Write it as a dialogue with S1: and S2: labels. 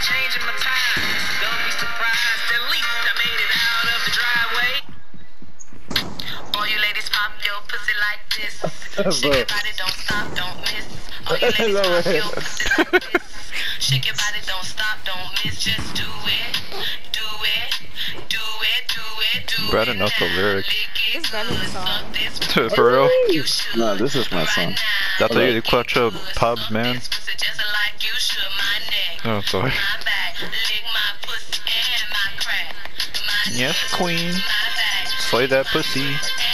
S1: changing my time. Don't be surprised, at least I made it out of the driveway. All you ladies pop your pussy like this. Shake your body, don't stop, don't miss. All you ladies pop your pussy like this. Shake your body, don't stop, don't miss. Just do it, do it, do it, do it, do it.
S2: Bro, I don't know the lyrics.
S3: This is Brandon's song.
S2: For real?
S4: No, this is my song.
S2: I thought you did Quattro pubs, man. Oh, sorry. Yes, queen. Slay that pussy.